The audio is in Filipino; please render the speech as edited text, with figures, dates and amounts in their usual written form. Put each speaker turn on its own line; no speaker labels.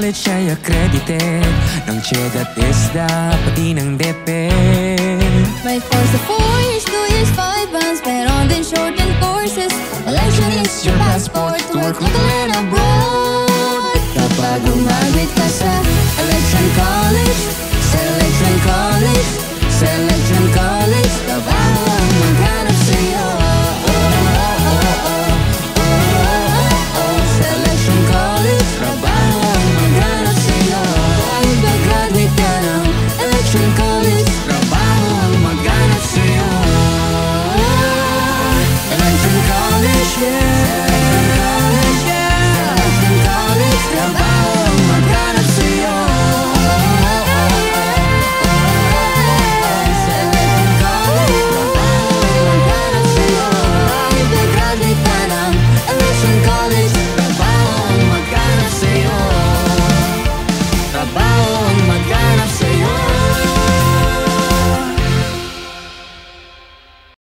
college ay accredited ng CHED at ISDA, pati ng DepEd.
May course sa 4 years, 2 years, 5 months, meron din shortened courses. Election is your passport to work local and abroad. Kapag graduate ka sa Election College,